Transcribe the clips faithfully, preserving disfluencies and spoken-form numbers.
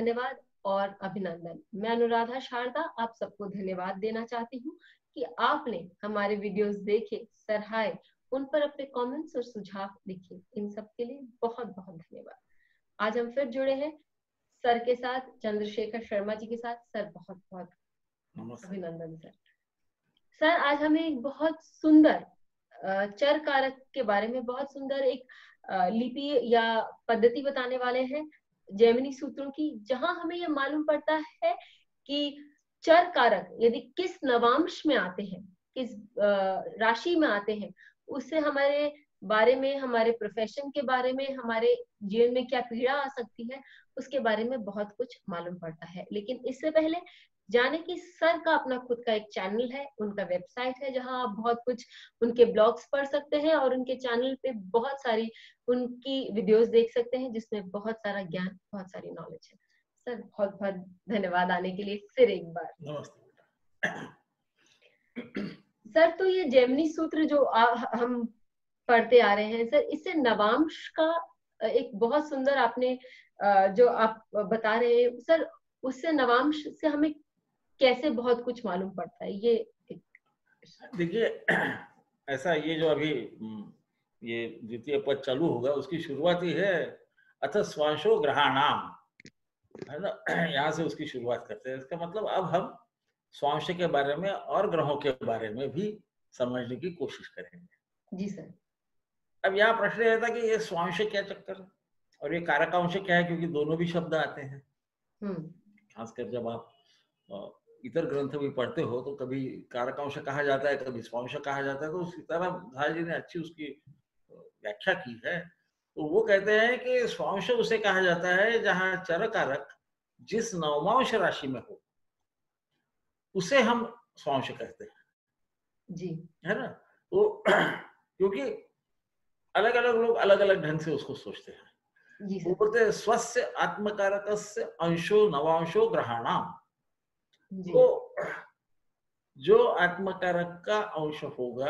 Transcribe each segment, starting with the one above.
धन्यवाद और अभिनंदन। मैं अनुराधा शारदा आप सबको धन्यवाद देना चाहती हूँ कि आपने हमारे वीडियोस देखे, सराहे, उन पर अपने कमेंट्स और सुझाव लिखे। इन सब के लिए बहुत बहुत धन्यवाद। आज हम फिर जुड़े हैं सर के साथ, चंद्रशेखर शर्मा जी के साथ। सर बहुत बहुत अभिनंदन सर। सर आज हमें एक बहुत सुंदर चर कारक के बारे में बहुत सुंदर एक लिपि या पद्धति बताने वाले हैं जैमिनी सूत्रों की, जहां हमें यह मालूम पड़ता है कि चर कारक यदि किस नवांश में आते हैं, किस राशि में आते हैं, उससे हमारे बारे में, हमारे प्रोफेशन के बारे में, हमारे जीवन में क्या पीड़ा आ सकती है, उसके बारे में बहुत कुछ मालूम पड़ता है। लेकिन इससे पहले जाने कि सर का अपना खुद का एक चैनल है, उनका वेबसाइट है जहां आप बहुत कुछ उनके ब्लॉग्स पढ़ सकते हैं और उनके चैनल पे बहुत सारी उनकी वीडियोस देख सकते हैं जिसमें बहुत सारा ज्ञान, बहुत सारी नॉलेज है। सर बहुत बहुत धन्यवाद आने के लिए फिर एक बार। नमस्ते। सर तो ये जैमिनी सूत्र जो आ, हम पढ़ते आ रहे हैं सर, इससे नवांश का एक बहुत सुंदर आपने जो आप बता रहे हैं सर, उससे नवांश से हमें कैसे बहुत कुछ मालूम पड़ता है। ये देखिए ऐसा, ये जो अभी ये द्वितीय पद चालू होगा उसकी शुरुआत ही है अथ स्वांशो ग्रहाणाम, है ना। यहाँ से उसकी शुरुआत करते हैं। इसका मतलब अब हम स्वांश के बारे में और ग्रहों के बारे में भी समझने की कोशिश करेंगे। जी सर। अब यहाँ प्रश्न रहता कि ये स्वांश क्या चक्कर है और ये कारकांश क्या है, क्योंकि दोनों भी शब्द आते हैं। खासकर जब आप इतर ग्रंथ भी पढ़ते हो तो कभी कारकांश कहा जाता है, कभी स्वांश कहा जाता है। तो सीताराम जी ने अच्छी उसकी व्याख्या की है। तो वो कहते हैं कि स्वांश उसे कहा जाता है जहां चर कारक जिस नवमांश राशि में हो उसे हम स्वांश कहते हैं। जी है ना। तो क्योंकि अलग अलग लोग अलग अलग ढंग से उसको सोचते हैं। वो बोलते हैं स्वस्य आत्मकारकस्य अंशो नवांशो ग्रहाणाम। तो जो आत्मकारक का अंश होगा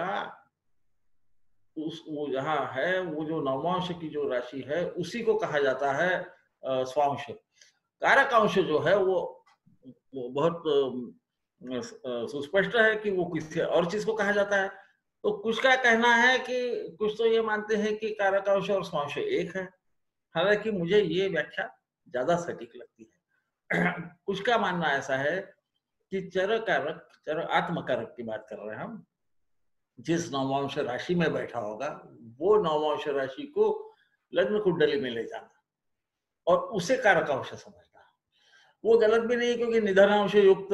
उस वो जहाँ है, वो जो नवांश की जो राशि है उसी को कहा जाता है स्वांश। कारक अंश जो है वो, वो बहुत सुस्पष्ट है कि वो किसी और चीज को कहा जाता है। तो कुछ का कहना है कि कुछ तो ये मानते हैं कि कारक अंश और स्वांश एक है। हालांकि मुझे ये व्याख्या ज्यादा सटीक लगती है। कुछ का मानना ऐसा है कि चर कारक, चर आत्मकारक की बात कर रहे हैं हम, जिस नवमांश राशि में बैठा होगा वो नवमांश राशि को लग्न कुंडली में ले जाना और उसे कारकांश समझना। वो गलत भी नहीं, क्योंकि निधनांश युक्त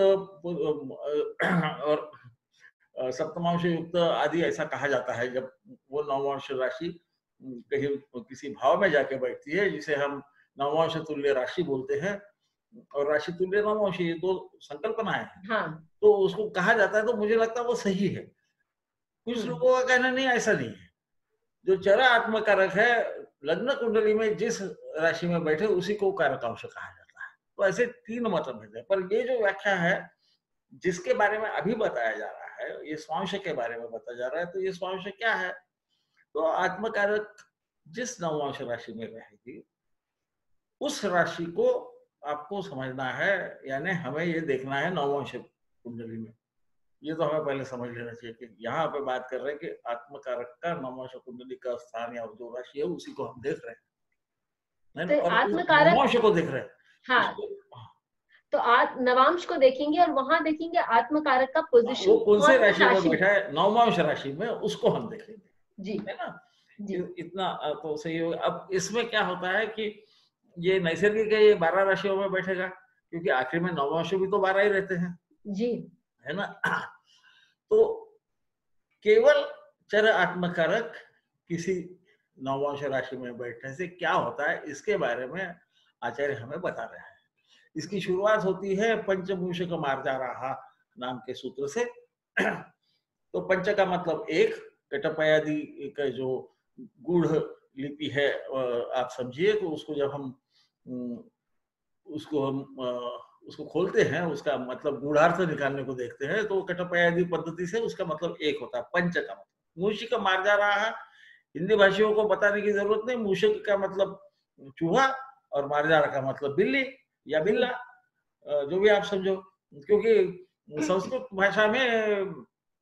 और सप्तमांश युक्त आदि ऐसा कहा जाता है जब वो नवमांश राशि कहीं किसी भाव में जाके बैठती है, जिसे हम नवमांश तुल्य राशि बोलते हैं। और राशि तुल्य नवमांश, ये दो संकल्पनाएं हैं। हाँ। तो उसको कहा जाता है। तो मुझे लगता है वो सही है। कुछ लोगों का कहना नहीं, ऐसा नहीं है। जो चरा आत्मकारक है, लग्न कुंडली में जिस राशि में बैठे उसी को कारकांश कहा जाता है। तो ऐसे तीन मतभेद है। पर ये जो व्याख्या है जिसके बारे में अभी बताया जा रहा है, ये स्वांश के बारे में बताया जा रहा है। तो ये स्वांश क्या है? तो आत्मकारक जिस नवमांश राशि में रहेगी उस राशि को आपको समझना है, यानी हमें ये देखना है नवमांश कुंडली में। ये तो हमें पहले समझ लेना चाहिए कि यहाँ पे बात कर रहे हैं कि आत्मकारक का नवमांश कुंडली का स्थान या जो राशि है उसी को हम देख रहे हैं, तो और नवमांश को देख रहे हैं। हाँ। तो आज नवांश को देखेंगे और वहां देखेंगे आत्मकारक का पोजीशन, वो कौन से राशि में बैठा है, नवमांश राशि में, उसको हम देखेंगे। जी है ना। जी। इतना तो सही होगा। अब इसमें क्या होता है कि ये नैसर्गिक है, ये बारह राशियों में बैठेगा, क्योंकि आखिर में नवमांश भी तो बारह ही रहते हैं। जी है ना। तो केवल चर आत्मकारक किसी नवमांश राशि में बैठने से क्या होता है, इसके बारे में आचार्य हमें बता रहे हैं। इसकी शुरुआत होती है पंचमूषक मार्जाराहा नाम के सूत्र से। तो पंच का मतलब एक, कटपयादि का जो गूढ़ लिपि है आप समझिए। तो उसको जब हम उसको हम उसको खोलते हैं, उसका मतलब गूढ़ार्थ निकालने को देखते हैं, तो कटपयादि पद्धति से उसका मतलब एक होता है। पंच का मतलब मूषिक मार्जाराहा, हिंदी भाषियों को बताने की जरूरत नहीं। मूषक का मतलब चूहा और मार्जारा का मतलब बिल्ली। या बिल्ला, जो भी आप समझो, क्योंकि संस्कृत भाषा में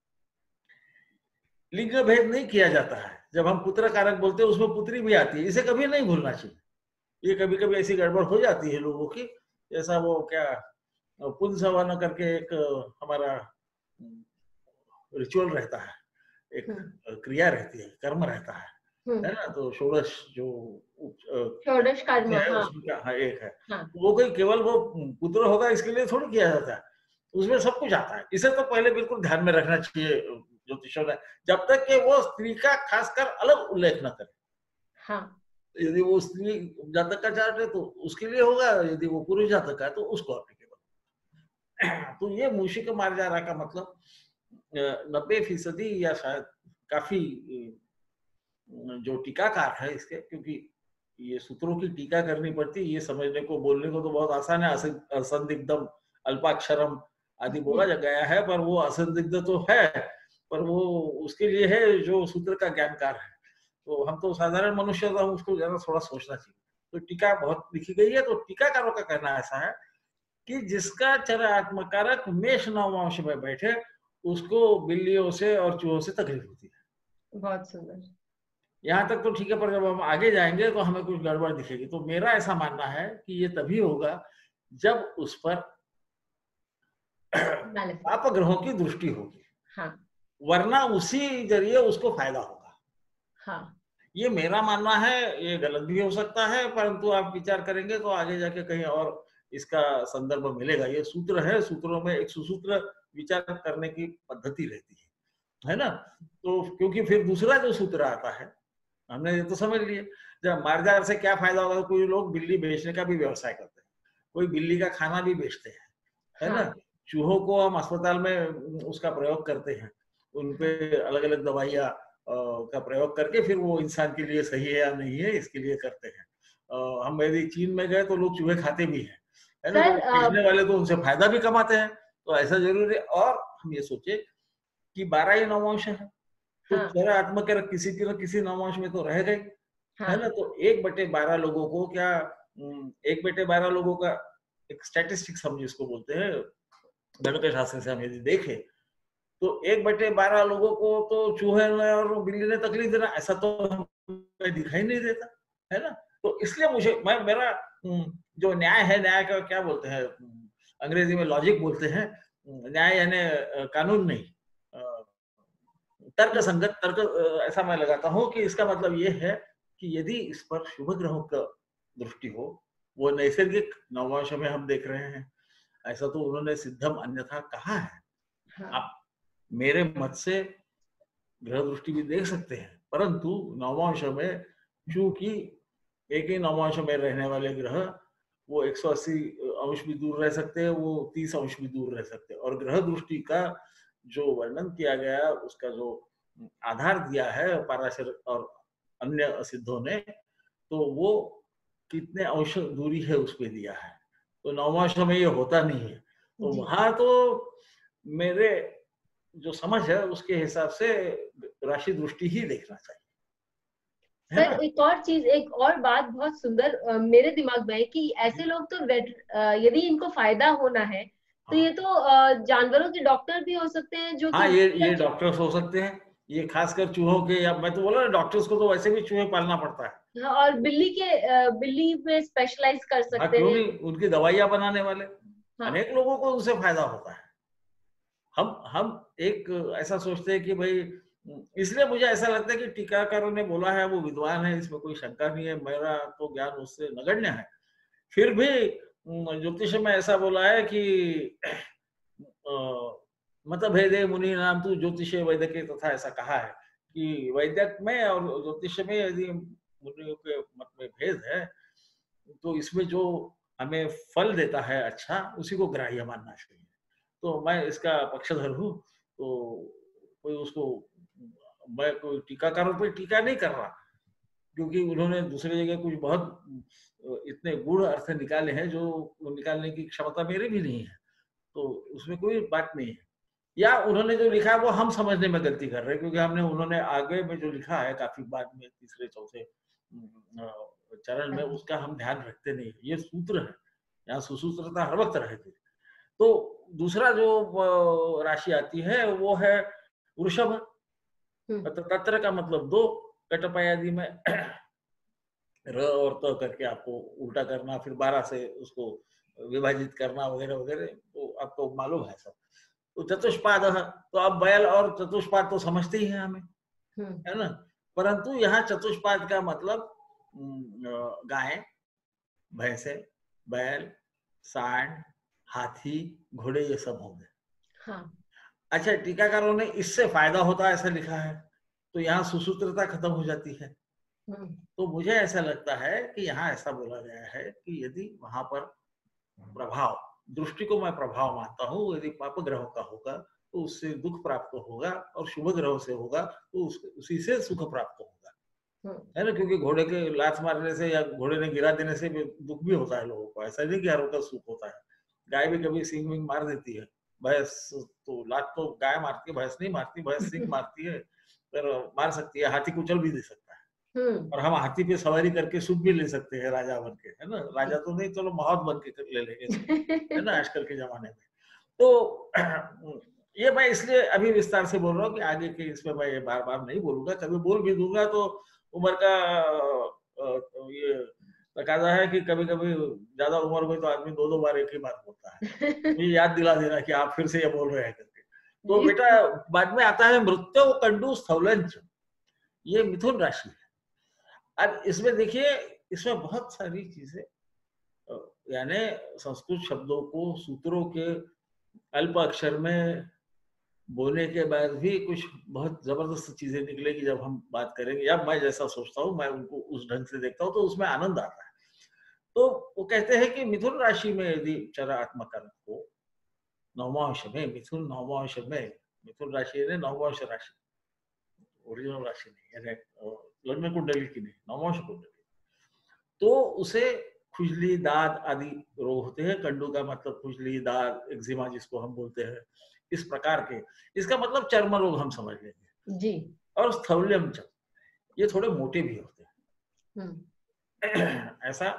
लिंग भेद नहीं किया जाता है। जब हम पुत्र कारक बोलते हैं उसमें पुत्री भी आती है, इसे कभी नहीं भूलना चाहिए। ये कभी कभी ऐसी गड़बड़ हो जाती है लोगों की, जैसा वो क्या पुंसवन करके एक हमारा रिचुअल रहता है, एक क्रिया रहती है, कर्म रहता है, है ना, तो षोडश जो षोडश कर्म है हाँ। उसमें हाँ, एक है हाँ। वो कोई केवल वो पुत्र होगा इसके लिए थोड़ी किया जाता है, उसमें सब कुछ आता है। इसे तो पहले बिल्कुल ध्यान में रखना चाहिए ज्योतिषों ने, जब तक कि वो स्त्री का खासकर अलग उल्लेख न करे। हाँ। यदि वो स्त्री जातक का चार्ट है तो उसके लिए होगा, यदि वो पुरुष जातक का है तो उसको एप्लीकेबल। तो ये मूषिक मार्जारा का मतलब नब्बे फीसदी या शायद काफी जो टीकाकार है इसके, क्योंकि ये सूत्रों की टीका करनी पड़ती, ये समझने को बोलने को तो बहुत आसान है, असंदिग्धम अल्पाक्षरम आदि बोला गया है, पर वो असंदिग्ध तो है, पर वो उसके लिए है जो सूत्र का ज्ञानकार है। तो हम तो साधारण मनुष्य तो हम उसको ज्यादा थोड़ा सोचना चाहिए। तो टीका बहुत लिखी गई है, तो टीकाकारों का कहना ऐसा है कि जिसका चर आत्मकारक मेष नवमांश में बैठे उसको बिल्लियों से और चूहों से तकलीफ होती है। बहुत सुंदर। यहाँ तक तो ठीक है, पर जब हम आगे जाएंगे तो हमें कुछ गड़बड़ दिखेगी। तो मेरा ऐसा मानना है कि ये तभी होगा जब उस पर पाप ग्रहों की दृष्टि होगी। हाँ। वरना उसी जरिए उसको फायदा होगा। हाँ। ये मेरा मानना है, ये गलत भी हो सकता है, परंतु आप विचार करेंगे तो आगे जाके कहीं और इसका संदर्भ मिलेगा। ये सूत्र है, सूत्रों में एक सुसूत्र विचार करने की पद्धति रहती है, है ना। तो क्योंकि फिर दूसरा जो सूत्र आता है, हमने ये तो समझ लिए जब मार्जार से क्या फायदा होगा। कोई लोग बिल्ली बेचने का भी व्यवसाय करते हैं, कोई बिल्ली का खाना भी बेचते हैं, है ना। चूहों को हम अस्पताल में उसका प्रयोग करते हैं, उनपे अलग अलग दवाइयाँ का प्रयोग करके फिर वो इंसान के लिए सही है या नहीं है इसके लिए करते हैं। हम यदि चीन में गए तो लोग चूहे खाते भी हैं, है ना, बेचने वाले तो उनसे फायदा भी कमाते हैं। तो ऐसा जरूर है। और हम ये सोचे कि बारह ही नवमांश है, तो चर आत्मकारक किसी न किसी नवमांश में तो रह गए, है ना। तो एक बटे बारह लोगों को क्या, एक बटे बारह लोगों का एक स्टैटिस्टिक्स हम जिसको बोलते हैं गणित शास्त्र से हम यदि देखें तो एक बटे बारह लोगों को तो चूहे ने और बिल्ली ने तकलीफ देना, ऐसा तो हमें दिखाई नहीं देता, है ना। तो इसलिए मुझे मैं मेरा जो न्याय है, न्याय का क्या बोलते हैं अंग्रेजी में लॉजिक बोलते हैं, न्याय यानी कानून नहीं, तर्क संगत तर्क ऐसा मैं लगाता हूँ कि इसका मतलब ये है कि यदि इस पर शुभ ग्रहों का दृष्टि हो, वो नैसर्गिक नवमांश में हम देख रहे हैं, ऐसा तो उन्होंने सिद्धम अन्यथा कहा है। हाँ। आप मेरे मत से ग्रह दृष्टि भी देख सकते हैं, परंतु नवमांश में चूंकि एक ही नवमांश में रहने वाले ग्रह वो एक सौ अस्सी अंश भी दूर रह सकते हैं, वो तीस अंश भी दूर रह सकते हैं। और ग्रह दृष्टि का जो वर्णन किया गया, उसका जो आधार दिया है पाराशर और अन्य सिद्धों ने, तो वो कितने अंश दूरी है उस पर दिया है। तो नवमांश में ये होता नहीं है, तो वहां तो मेरे जो समझ है उसके हिसाब से राशि दृष्टि ही देखना चाहिए। सर एक और चीज, एक और बात बहुत सुंदर आ, मेरे दिमाग में है कि ऐसे लोग तो यदि इनको फायदा होना है तो ये तो आ, जानवरों के डॉक्टर भी हो सकते हैं जो हाँ, ये ये डॉक्टर्स हो सकते हैं, ये खासकर चूहों के, या मैं तो बोला ना डॉक्टर्स को तो वैसे भी चूहे पालना पड़ता है। हाँ, और बिल्ली के बिल्ली में स्पेशलाइज कर सकते हैं। क्यों नहीं, उनकी दवाइयां बनाने वाले हाँ। अनेक लोगों को उनसे फायदा होता है। हम हम एक ऐसा सोचते हैं कि भाई, इसलिए मुझे ऐसा लगता है कि टीकाकारों ने बोला है वो विद्वान है, इसमें कोई शंका नहीं है, मेरा तो ज्ञान उससे नगण्य है, फिर भी ज्योतिष में ऐसा बोला है कि मत भेदे मुनि नाम तू ज्योतिष वैद्य के तथा ऐसा कहा है कि वैद्य में और ज्योतिष में यदि मुनियों के मत में भेद है तो इसमें जो हमें फल देता है अच्छा, उसी को ग्राह्य मानना चाहिए। तो मैं इसका पक्षधर हूँ। तो कोई उसको, मैं कोई टीकाकारों पर टीका नहीं कर रहा, क्योंकि उन्होंने दूसरी जगह कुछ बहुत इतने गूढ़ अर्थ निकाले हैं जो निकालने की क्षमता मेरी भी नहीं है, तो उसमें कोई बात नहीं है। या उन्होंने जो लिखा है वो हम समझने में गलती कर रहे हैं, क्योंकि हमने उन्होंने आगे में जो लिखा है काफी बाद में तीसरे चौथे चरण में, उसका हम ध्यान रखते नहीं। ये सूत्र है, यहाँ सुसूत्रता हर वक्त रहेगी। तो दूसरा जो राशि आती है वो है वृषभ। तत्र का मतलब दो, कटपय आदि में र और त करके आपको उल्टा करना, फिर बारह से उसको विभाजित करना वगैरह वगैरह, तो आपको मालूम है सब। तो चतुष्पाद, तो अब बैल और चतुष्पाद तो समझते ही हैं हमें, है ना। परंतु यहाँ चतुष्पाद का मतलब गाय, भैंसे, बैल, सांड, हाथी, घोड़े, ये सब होंगे। हाँ। अच्छा, टीकाकारों ने इससे फायदा होता है ऐसा लिखा है, तो यहाँ सुसूत्रता खत्म हो जाती है। तो मुझे ऐसा लगता है कि यहाँ ऐसा बोला गया है कि यदि वहां पर प्रभाव, दृष्टि को मैं प्रभाव मानता हूँ, यदि पाप ग्रहों का होगा तो उससे दुख प्राप्त होगा, और शुभ ग्रहों से होगा तो उसी से सुख प्राप्त होगा, है ना। क्योंकि घोड़े के लात मारने से या घोड़े ने गिरा देने से भी दुख भी होता है लोगों को, ऐसा नहीं कि हर वक्त सुख होता है। गाय भी कभी सींग विंग मार देती है, भैंस तो लात तो गाय मारती है, भैंस नहीं मारती, भैंस सींग मारती है पर मार सकती है, हाथी कुचल भी दे सकता है। और हम हाथी पे सवारी करके सुख भी ले सकते हैं राजा बन के, है ना। राजा तो नहीं, चलो महौत बन के ले लेंगे, है ना, आजकल के जमाने में। तो ये मैं इसलिए अभी विस्तार से बोल रहा हूँ कि आगे के इसमें मैं ये बार बार नहीं बोलूंगा, कभी बोल भी दूंगा तो उम्र का ये तकाजा है कि कभी कभी ज्यादा उम्र हुई तो आदमी दो दो बार एक ही बात बोलता है। ये याद दिला देना कि आप फिर से ये बोल रहे हैं करके। तो बेटा बाद में आता है मृत्यु कंडू स्थौलंच, ये मिथुन राशि है। अब इसमें देखिए, इसमें बहुत सारी चीजें, यानी संस्कृत शब्दों को सूत्रों के अल्प अक्षर में बोलने के बाद भी कुछ बहुत जबरदस्त चीजें निकलेगी जब हम बात करेंगे, या मैं जैसा सोचता हूँ, मैं उनको उस ढंग से देखता हूँ तो उसमें आनंद आता है। तो वो कहते हैं कि मिथुन राशि में यदि चरात्मक हो, नवमांश में, मिथुन नवमांश में, मिथुन राशि है नवमांश राशि, ओरिजिनल राशि नहीं, यानी लग्न कुंडली की नहीं, नवमांश कुंडली, तो उसे खुजली, दाद आदि रोग होते हैं। कंडू का मतलब खुजली, दाद, एक्जिमा जिसको हम बोलते हैं, इस प्रकार के, इसका मतलब चर्म रोग हम समझ लेंगे जी। और स्थौल्यम, ये थोड़े मोटे भी होते हैं, ऐसा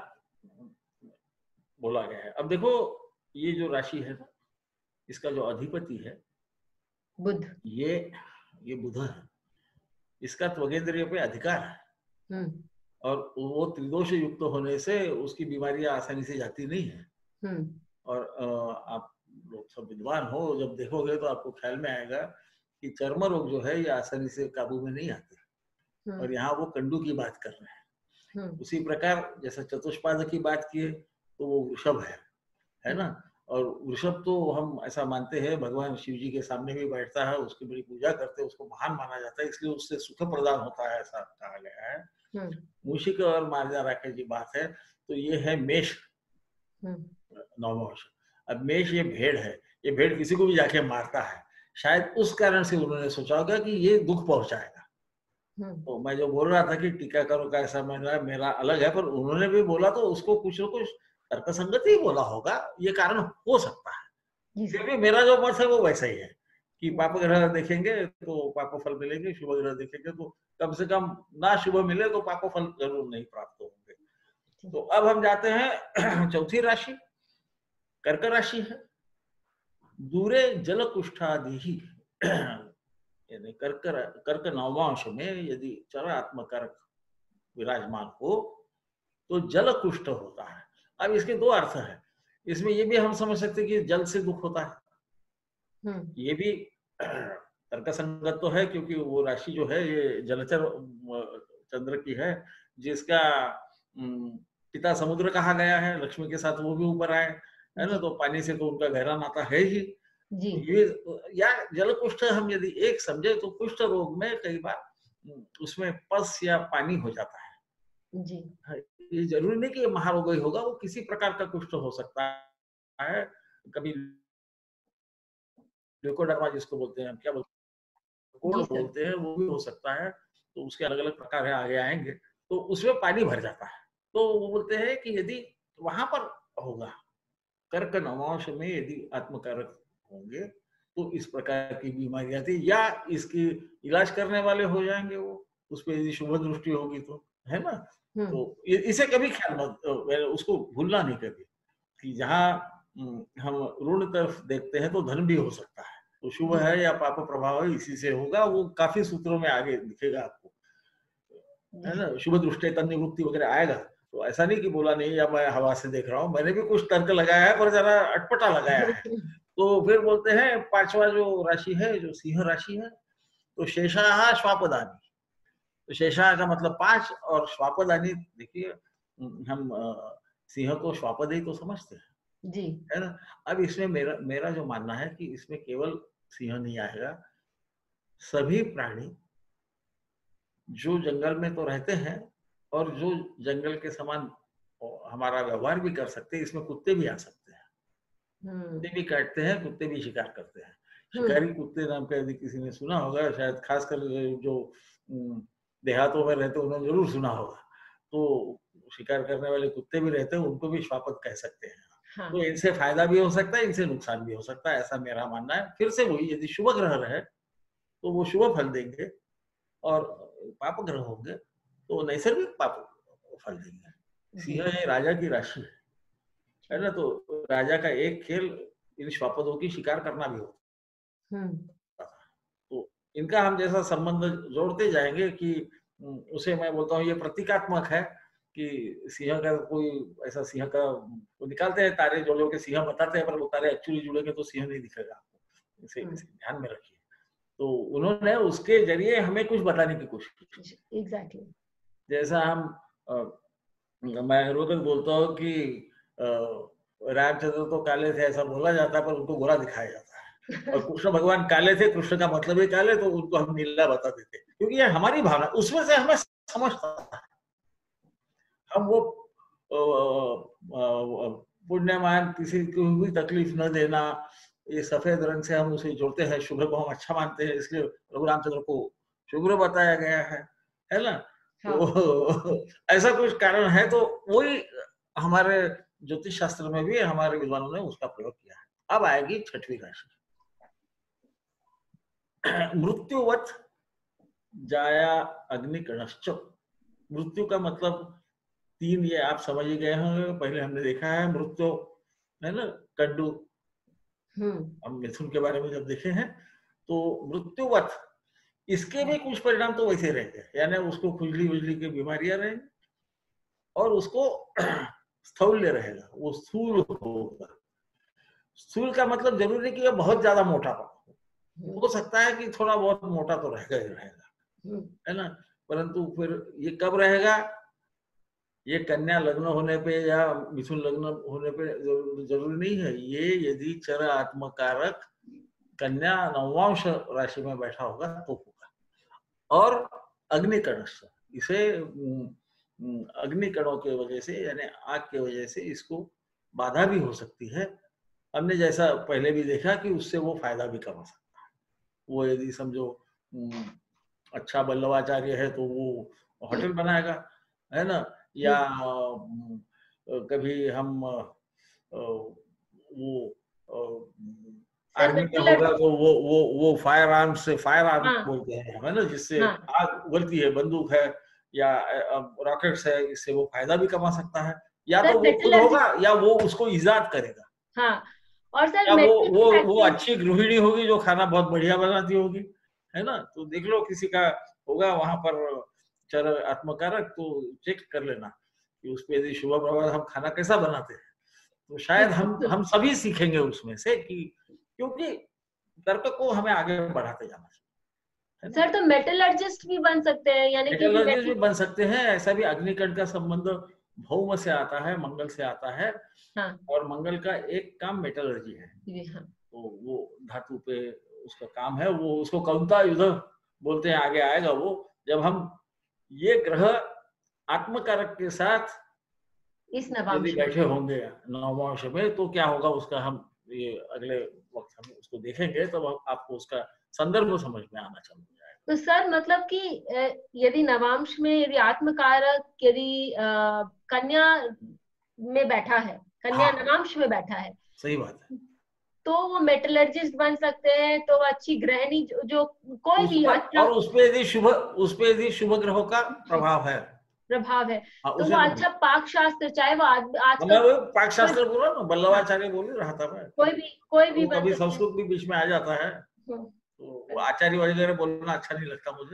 बोला गया है। अब देखो, ये जो राशि है ना, इसका जो अधिपति है बुध, ये ये बुध है, इसका त्वगेंद्रिय पे अधिकार है, और वो त्रिदोष युक्त होने से उसकी बीमारियां आसानी से जाती नहीं है। और आप लोग सब विद्वान हो, जब देखोगे तो आपको ख्याल में आएगा कि चर्म रोग जो है ये आसानी से काबू में नहीं आते। और यहाँ वो कंडू की बात कर रहे हैं। उसी प्रकार जैसा चतुष्पाद की बात किए तो वो वृषभ है, है ना। और वृषभ तो हम ऐसा मानते हैं भगवान शिव जी के सामने भी बैठता है, उसकी बड़ी पूजा करते हैं, उसको महान माना जाता है, इसलिए उससे सुख प्रदान होता है, ऐसा कहा गया है। मूषिक और मार्जारा की जी बात है, तो ये है मेष नवमांश। अब मेष ये भेड़ है, ये भेड़ किसी को भी जाके मारता है, शायद उस कारण से उन्होंने सोचा होगा कि ये दुख पहुंचाएगा। तो मैं जो बोल रहा था कि टीकाकारों का ऐसा मानना मेरा अलग है, पर उन्होंने भी बोला तो उसको कुछ न कुछ तर्कसंगत ही बोला होगा, ये कारण हो सकता है। क्योंकि मेरा जो मत है वो वैसा ही है कि पाप ग्रह देखेंगे तो पाप फल मिलेंगे, शुभ ग्रह देखेंगे तो कम से कम ना शुभ मिले तो पाप फल जरूर नहीं प्राप्त होंगे। तो अब हम जाते हैं चौथी राशि, कर्क राशि है। दूरे जल कुष्ठादि ही, यानी कर्क कर्क नवमांश में यदि चरात्मक विराजमान हो तो जल कुष्ठ होता है। अब इसके दो अर्थ है, इसमें ये भी हम समझ सकते हैं कि जल से दुख होता है, ये भी तर्कसंगत तो है, क्योंकि वो राशि जो है ये जलचर चंद्र की है, जिसका पिता समुद्र कहा गया है, लक्ष्मी के साथ वो भी ऊपर आए, है ना। तो पानी से तो उनका गहरा नाता है ही जी। ये या जल कुष्ठ हम यदि एक समझे तो कुष्ठ रोग में कई बार उसमें पस या पानी हो जाता है जी। ये जरूरी नहीं कि ये महारोग ही होगा, वो किसी प्रकार का कुष्ठ हो सकता है। कभी ल्यूकोडर्मा जिसको बोलते हैं, क्या बोलते हैं, कोड़ बोलते हैं, वो भी हो सकता है। तो उसके अलग अलग प्रकार है, आगे आएंगे। तो उसमें पानी भर जाता है, तो वो बोलते हैं कि यदि वहां पर होगा कर्क नवमांश में, यदि आत्मकारक होंगे तो इस प्रकार की बीमारियां थी, या इसकी इलाज करने वाले हो जाएंगे वो, उस पर यदि शुभ दृष्टि होगी तो, है ना। तो इसे कभी ख्याल मत, उसको भूलना नहीं कभी। कि जहाँ हम ऋण तरफ देखते हैं तो धन भी हो सकता है, तो शुभ है या पाप प्रभाव है इसी से होगा, वो काफी सूत्रों में आगे दिखेगा आपको, है ना। शुभ दृष्टि तन निवृत्ति वगैरह आएगा, तो ऐसा नहीं कि बोला नहीं या मैं हवा से देख रहा हूँ, मैंने भी कुछ तर्क लगाया है पर जरा अटपटा लगाया है। तो फिर बोलते हैं पांचवा जो राशि है, जो सिंह राशि है, तो शेषाः श्वापदानी, तो शेषाः का मतलब पांच और श्वापदानी, देखिए हम सिंह को श्वापद ही तो समझते हैं जी, है ना। अब इसमें मेरा मेरा जो मानना है कि इसमें केवल सिंह नहीं आएगा, सभी प्राणी जो जंगल में तो रहते हैं और जो जंगल के समान हमारा व्यवहार भी कर सकते हैं, इसमें कुत्ते भी आ सकते हैं। कुत्ते भी काटते हैं, कुत्ते भी शिकार करते हैं। शिकारी कुत्ते नाम का यदि किसी ने सुना होगा, शायद खासकर जो देहातों में रहते हैं उन्होंने जरूर सुना होगा, तो शिकार करने वाले कुत्ते भी रहते हैं, उनको भी श्वापद कह सकते हैं। हाँ। तो इनसे फायदा भी हो सकता है, इनसे नुकसान भी हो सकता है, ऐसा मेरा मानना है। फिर से वही, यदि शुभ ग्रह रहे तो वो शुभ फल देंगे और पाप ग्रह होंगे तो नैसर्गिक पाप फल देंगे। सिंह ये राजा की राशि है, है ना, तो राजा का एक खेल इन श्वापदों की शिकार करना भी होता है। तो इनका हम जैसा संबंध जोड़ते जाएंगे कि उसे मैं बोलता हूँ ये प्रतीकात्मक है कि सिंह का कोई ऐसा सिंह का वो निकालते हैं तारे जोड़ों के सिंह बताते हैं, पर वो तारे एक्चुअली जुड़ेंगे तो सिंह नहीं दिखेगा आपको, इसे ध्यान में रखिए। तो उन्होंने उसके जरिए हमें कुछ बताने की कोशिश की। एग्जैक्टली। जैसा हम आ, मैं रोज बोलता हूँ कि रामचंद्र तो काले थे ऐसा बोला जाता है, पर उनको गोरा दिखाया जाता है। और कृष्ण भगवान काले थे, कृष्ण का मतलब ही काले, तो उनको हम नीला बता देते, क्योंकि ये हमारी भावना, उसमें से हमें समझता है। हम वो पुण्यमान, किसी को भी तकलीफ न देना, ये सफेद रंग से हम उसे जोड़ते हैं, शुभ्र को हम अच्छा मानते हैं, इसलिए प्रभु रामचंद्र को शुभ्र बताया गया है, है ना। हाँ। तो ऐसा कुछ कारण है, तो वही हमारे ज्योतिष शास्त्र में भी हमारे विद्वानों ने उसका प्रयोग किया है। अब आएगी छठवीं राशि, मृत्युवत जाया अग्निकणश्च। मृत्यु का मतलब तीन, ये आप समझ ही गए होंगे, पहले हमने देखा है मृत्यु, है ना, कंडू, हम मिथुन के बारे में जब देखे हैं, तो मृत्युवत इसके भी कुछ परिणाम तो वैसे रहेंगे, यानी उसको खुजली उजली की बीमारियां रहेंगी और उसको स्थौल्य रहेगा, वो स्थूल होगा। स्थूल का मतलब जरूरी नहीं कि ये बहुत ज्यादा मोटा हो, हो सकता है कि थोड़ा बहुत मोटा तो रहेगा ही रहेगा, है ना, परंतु फिर ये कब रहेगा, ये कन्या लग्न होने पे या मिथुन लग्न होने पे जरूरी नहीं है। ये यदि चर आत्मकारक कन्या नवमांश राशि में बैठा होगा तो होगा। और अग्निकण, इसे अग्निकणों के वजह से यानी आग के वजह से इसको बाधा भी हो सकती है। हमने जैसा पहले भी देखा कि उससे वो फायदा भी कमा सकता है। वो यदि समझो अच्छा बल्लवाचार्य है तो वो होटल बनाएगा, है ना, या कभी हम वो आर्मी में होगा तो वो वो वो फायर आर्म से, फायर आर्म हाँ, बोलते हैं, है ना, जिससे हाँ, आग उगलती है, बंदूक है या रॉकेट्स है, इससे वो फायदा भी कमा सकता है, या तो वो खुद होगा या वो उसको इजाद करेगा। हाँ, और सर या वो वो वो अच्छी गृहिणी होगी जो खाना बहुत बढ़िया बनाती होगी, है ना। तो देख लो किसी का होगा वहां पर चर आत्मकारक, तो चेक कर लेना कि उस पे यदि शुभ प्रभाव हम खाना कैसा बनाते हैं, तो शायद हम हम सभी सीखेंगे उसमें से, कि क्योंकि तर्क को हमें आगे बढ़ाते जाना चाहिए। सर तो मेटलर्जिस्ट भी बन सकते हैं, यानी कि मेटलर्जिस्ट भी बन सकते हैं। ऐसा भी अग्निकण का संबंध भौम से आता है, मंगल से आता है। हाँ। और मंगल का एक काम मेटलर्जी है। हाँ। तो वो धातु पे उसका काम है, वो उसको कौंता युद्ध बोलते हैं, आगे आएगा वो। जब हम ये ग्रह आत्मकारक के साथ इस नवांश बैठे होंगे नवमांश में, तो क्या होगा उसका हम ये अगले वक्त हम उसको देखेंगे, तब तो आपको उसका संदर्भ समझ में आना चालू हो जाएगा। तो सर मतलब कि यदि नवांश में यदि आत्मकारक यदि कन्या में बैठा है, कन्या हाँ, नवांश में बैठा है, सही बात है, तो वो मेटलर्जिस्ट बन सकते हैं, तो अच्छी गृहिणी जो, जो कोई भी अच्छा, और उसपे यदि शुभ उसपे यदि शुभ ग्रहों का प्रभाव है, प्रभाव है, हाँ, तो उसे वो मैं अच्छा पाक शास्त्र, चाहे वो आज मैं आजकल वो पाक शास्त्र कोई बोला ना, बल्लवाचार्य बोल ही रहा था मैं। कोई भी कोई भी वो बन कभी सकते हैं। संस्कृत भी बीच में आ जाता है, हम्म, तो वो आचार्य वगैरह बोलना अच्छा नहीं लगता मुझे।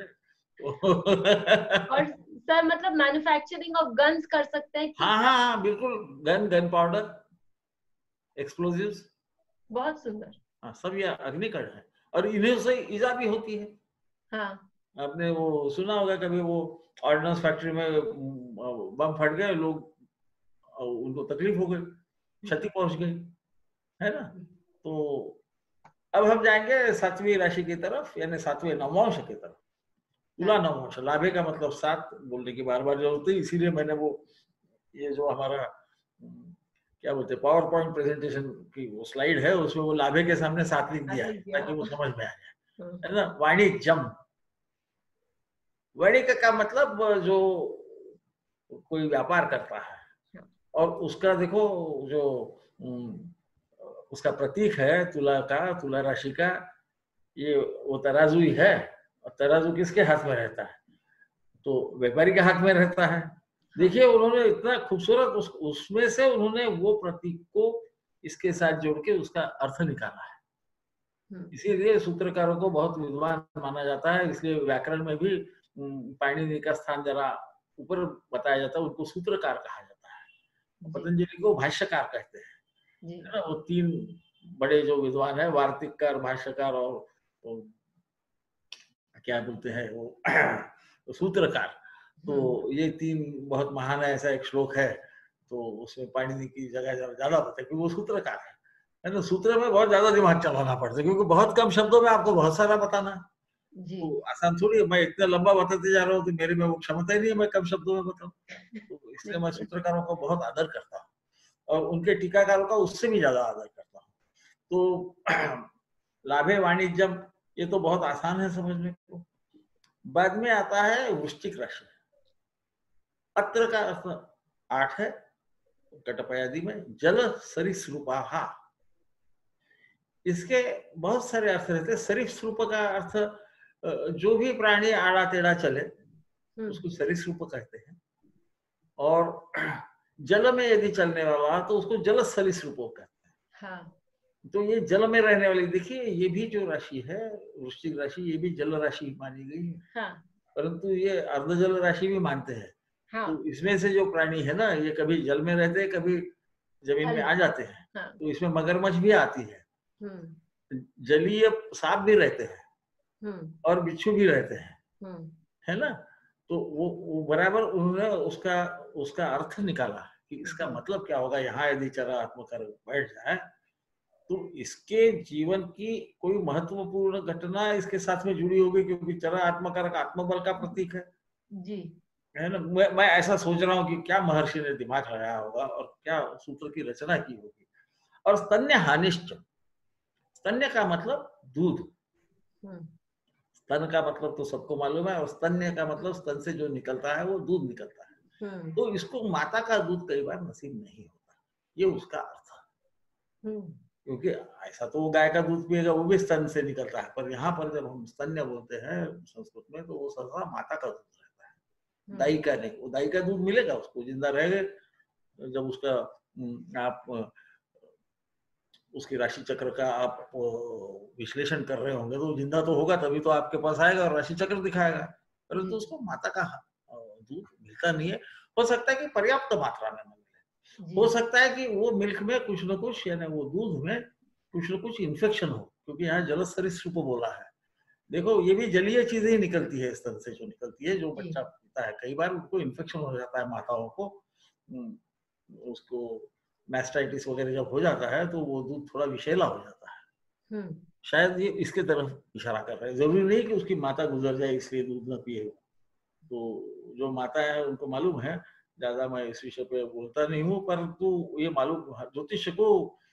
और सर मतलब मैन्युफैक्चरिंग ऑफ गन्स कर सकते हैं कि हाँ हाँ हाँ बिल्कुल, गन गन पाउडर, एक्सप्लोजिव्स, बहुत सुंदर। हाँ सब ये अग्निकण है, और इन्हीं से ईजा भी होती है। हाँ आपने वो सुना होगा कभी, वो ऑर्डिनेंस फैक्ट्री में बम फट गए, लोग उनको तकलीफ हो गई, क्षति पहुंच गई, है ना। तो अब हम जाएंगे सातवीं राशि की तरफ, यानी सातवें नवमांश की तरफ। तुला नवमांश, लाभे का मतलब सात बोलने की बार बार जरूरत है, इसीलिए मैंने वो ये जो हमारा क्या बोलते हैं पावर पॉइंट प्रेजेंटेशन की वो स्लाइड है, उसमें वो लाभे के सामने सात लिख दिया है ताकि वो समझ में आ जाए, है ना। वाणिज्यम, वाणिज्य का मतलब जो कोई व्यापार करता है, और उसका देखो जो उसका प्रतीक है तुला का, तुला राशि का, ये वो तराजू ही है, और तराजू किसके हाथ में रहता है, तो व्यापारी के हाथ में रहता है। देखिए उन्होंने इतना खूबसूरत उस, उसमें से उन्होंने वो प्रतीक को इसके साथ जोड़ के उसका अर्थ निकाला है। इसीलिए सूत्रकारों को बहुत विद्वान माना जाता है, इसलिए व्याकरण में भी पाणिनि का स्थान जरा ऊपर बताया जाता है, उनको सूत्रकार कहा जाता है। पतंजलि को भाष्यकार कहते हैं, है ना। वो तीन बड़े जो विद्वान है, वार्तिककार, भाष्यकार और तो क्या बोलते हैं वो सूत्रकार, तो ये तीन बहुत महान है। ऐसा एक श्लोक है, तो उसमें पाणिनि की जगह ज्यादा पता है क्योंकि वो सूत्रकार है, है ना। सूत्र में बहुत ज्यादा दिमाग चलाना पड़ता है, क्योंकि बहुत कम शब्दों में आपको बहुत सारा बताना है, तो आसान थोड़ी है। मैं इतना लंबा बताते जा रहा हूँ तो मेरे में वो क्षमता ही नहीं है मैं कम शब्दों में बताऊं, तो इसलिए मैं सूत्रकारों को बहुत आदर करता हूँ, और उनके टीकाकारों का उससे भी ज्यादा आदर करता हूँ। तो लाभे वाणिज्यम, ये तो बहुत आसान है समझने को। बाद में आता है वृश्चिक राशि। अत्र का अर्थ आठ है कटपयादि में, जल सरिसृपाहा। इसके बहुत सारे अर्थ रहते हैं। सरिसृप का अर्थ जो भी प्राणी आड़ा टेढ़ा चले उसको सरिसृप कहते हैं, और जल में यदि चलने वाला तो उसको जल सरिसृप कहते हैं। हाँ। तो ये जल में रहने वाली, देखिए ये भी जो राशि है वृश्चिक राशि, ये भी जल राशि मानी गई है। हाँ। परंतु ये अर्ध जल राशि भी मानते हैं। हाँ। तो इसमें से जो प्राणी है ना, ये कभी जल में रहते हैं, कभी जमीन में आ जाते हैं। हाँ। तो इसमें मगरमच्छ भी आती है, जलीय सांप भी रहते हैं, और बिच्छू भी रहते हैं, है ना। तो वो, वो बराबर उन्होंने उसका उसका अर्थ निकाला कि इसका मतलब क्या होगा। यहाँ यदि चरा आत्मकर बैठ जाए तो इसके जीवन की कोई महत्वपूर्ण घटना इसके साथ में जुड़ी होगी, क्योंकि चरा आत्मकारक आत्मबल का प्रतीक है जी, है ना। मैं, मैं ऐसा सोच रहा हूँ कि क्या महर्षि ने दिमाग लगाया होगा और क्या सूत्र की रचना की होगी। और स्तन्य हानिश्च, स्तन्य का मतलब दूध, स्तन का मतलब तो सबको मालूम है, और स्तन्य का मतलब स्तन से जो निकलता है वो दूध निकलता है। तो इसको माता का दूध कई बार नसीब नहीं होता, ये उसका अर्थ है। क्योंकि ऐसा तो वो गाय का दूध पिएगा वो भी स्तन से निकलता है, पर यहाँ पर जब हम स्तन्य बोलते हैं संस्कृत में तो वो सर्वदा माता का दूध रहता है, दाई का नहीं। वो दाई का दूध मिलेगा उसको जिंदा रहेगा, जब उसका आप उसकी राशि चक्र का आप विश्लेषण कर रहे होंगे तो जिंदा तो होगा, तभी तो आपके पास आएगा और राशि चक्र दिखाएगा। परंतु तो उसको माता का दूध मिलता नहीं है। हो सकता है कि पर्याप्त मात्रा में मिले, हो सकता है कि वो मिल्क में कुछ न कुछ, यानी वो दूध में कुछ न कुछ इन्फेक्शन हो, क्योंकि यहाँ जल सरिसृप बोला है। देखो ये भी जलीय चीजें ही निकलती है स्तन से, जो निकलती है, जो बच्चा पीता है कई बार उनको इन्फेक्शन हो जाता है माताओं को, उसको मैस्टाइटिस वगैरह जब हो जाता है तो वो दूध थोड़ा विषैला हो जाता है। शायद ये इसके तरफ इशारा कर रहे हैं। जरूरी नहीं कि उसकी माता गुजर जाए इसलिए दूध न पिए, तो जो माता है उनको मालूम है। ज्यादा मैं इस विषय पे बोलता नहीं हूँ, परंतु ये मालूम, ज्योतिष को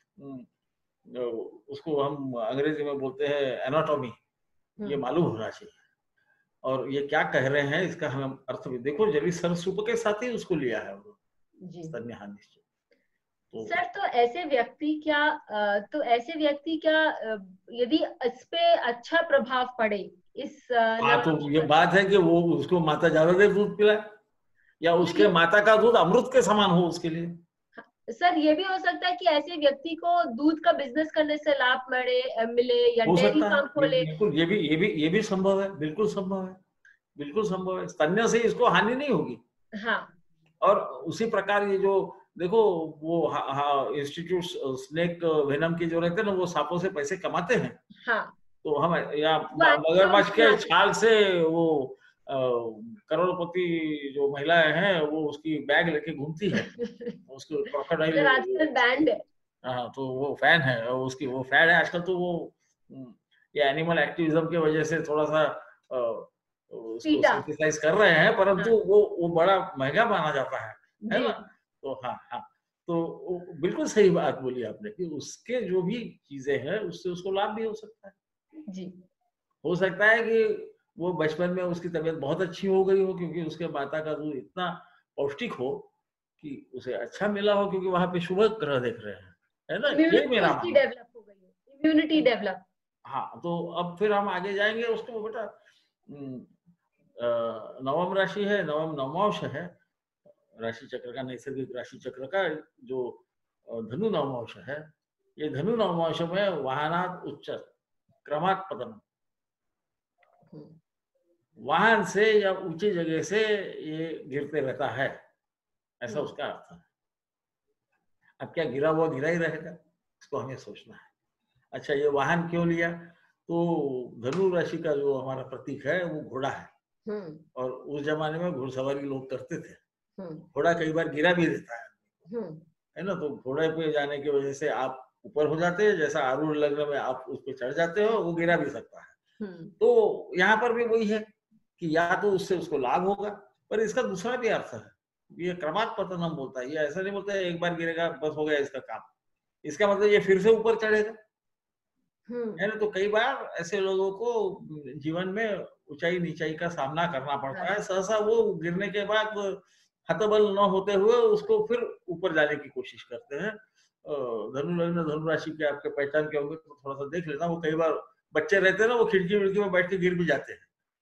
उसको हम अंग्रेजी में बोलते हैं एनाटॉमी, ये मालूम होना चाहिए। और ये क्या कह रहे हैं इसका हमें अर्थ भी देखो, जली सरसूप के साथ ही उसको लिया है स्तन्य हानिश्च। तो सर तो ऐसे व्यक्ति क्या तो ऐसे व्यक्ति क्या यदि इस पे अच्छा प्रभाव पड़े इस हाँ, तो ये बात है कि वो उसको माता ज्यादा देर दूध पिलाए, या उसके माता का दूध अमृत के समान हो उसके लिए। सर ये भी हो सकता है कि ऐसे व्यक्ति को दूध का बिजनेस करने से लाभ मिले मिले या हो डेयरी सकता है, फार्म खोले। बिल्कुल, ये भी ये भी ये भी संभव है, बिल्कुल संभव है, बिल्कुल संभव है। स्तन्य से इसको हानि नहीं होगी। हाँ। और उसी प्रकार ये जो देखो वो इंस्टीट्यूट स्नेक वेनम की जो रहते हैं ना, वो सांपों से पैसे कमाते हैं। हाँ। तो हम या वो मगरमच्छ के एंटीडोट छाल से वो अ, करोड़पति जो महिलाएं हैं वो उसकी बैग लेके घूमती है, उसको क्रोकोडाइल। सर आजकल बैंड है। हाँ, तो वो फैन है और उसकी वो फैन है आजकल। तो वो उम, ये एनिमल एक्टिविज्म की वजह से थोड़ा-सा अ, उसको पीटा। सिंथेसाइज़ कर रहे हैं, परंतु हाँ। वो वो बड़ा महँगा माना जाता है, है जी। ना? तो हाँ, हाँ। तो वो बिल्कुल सही बात बोली आपने कि उसके जो भी चीज़ें हैं, उससे उसको लाभ भी हो सकता है। जी। हो सकता है कि वो बचपन में उसकी तबीयत बहुत अच्छी हो गई हो क्योंकि उसके माता का दूध इतना पौष्टिक हो कि उसे अच्छा मिला हो, क्योंकि वहाँ पे शुभ ग्रह देख रहे हैं, है ना? ये इम्यूनिटी मेरा उसकी मानना है। डेवलप हो गई है, इम्यूनिटी डेवलप। हाँ, तो अब फिर हम आगे जाएँगे उसको बेटा। उम, अ, नवम राशि है, नवम नवमांश है, राशि चक्र का, नैसर्गिक राशि चक्र का जो अ, धनु नवमांश है। ये धनु नवमांश में वाहनात् उच्च क्रमात् पतनम्। वाहन से या ऊंची जगह से ये गिरते रहता है, ऐसा उसका अर्थ है। अब क्या गिरा हुआ गिरा ही रहेगा, इसको हमें सोचना है। अच्छा, ये वाहन क्यों लिया? तो धनु राशि का जो हमारा प्रतीक है वो घोड़ा है, हम्म। और उस जमाने में घुड़सवारी लोग करते थे। हम्म। घोड़ा कई बार गिरा भी देता है, हम्म। है ना? तो घोड़े पे जाने की वजह से आप ऊपर हो जाते हैं, जैसा आरूढ़ लग्न में आप उस पे चढ़ जाते हो, वो गिरा भी सकता है। हम्म। तो यहाँ पर भी वही है कि या तो उससे उसको लाभ होगा, पर इसका दूसरा भी अर्थ है। ये क्रमात् पतनम बोलता है, ये ऐसा नहीं बोलता है एक बार गिरेगा बस हो गया इसका काम। इसका मतलब ये फिर से ऊपर चढ़ेगा, हम्म। है ना? तो कई बार ऐसे लोगों को जीवन में ऊंचाई नीचाई का सामना करना पड़ता है। सहसा वो गिरने के बाद हतबल न होते हुए उसको फिर ऊपर जाने की कोशिश करते हैं। अ, धनु लग्न धनु राशि के आपके पहचान के होंगे तो थोड़ा सा देख लेना। वो कई बार बच्चे रहते हैं ना, वो खिड़की विड़की में बैठ के गिर भी जाते हैं।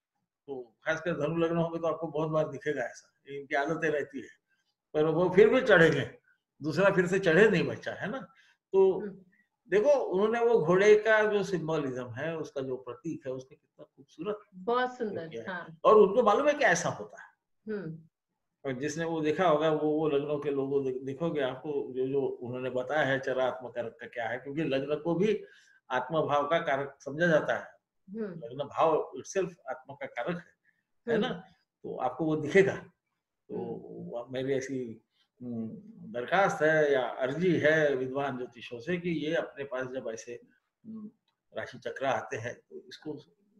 तो खासकर धनु लग्न होंगे तो आपको बहुत बार दिखेगा ऐसा, इनकी आदतें रहती है। पर वो फिर भी चढ़ेंगे, दूसरा फिर से चढ़े नहीं बच्चा, है ना? तो देखो उन्होंने वो घोड़े का जो सिंबोलिज्म है, उसका जो प्रतीक है, उसने कितना खूबसूरत बहुत सुंदर। किया है। हाँ। और उनको मालूम है कि ऐसा होता है। हम्म। और जिसने वो देखा होगा वो वो लग्नों के लोगों दे- देखोगे आपको जो जो उन्होंने बताया है चरात्म कारक का क्या है, क्योंकि लग्न को भी आत्मभाव का कारक समझा जाता है। हम्म। लग्न भाव इटसेल्फ आत्मा का कारक है, है ना? हम्म। तो आपको वो दिखेगा। हम्म। तो अब मेरी ऐसी उम, दरखास्त है या अर्जी है विद्वान ज्योतिषों से कि ये अपने पास जब ऐसे उम, राशि चक्र आते हैं तो इसको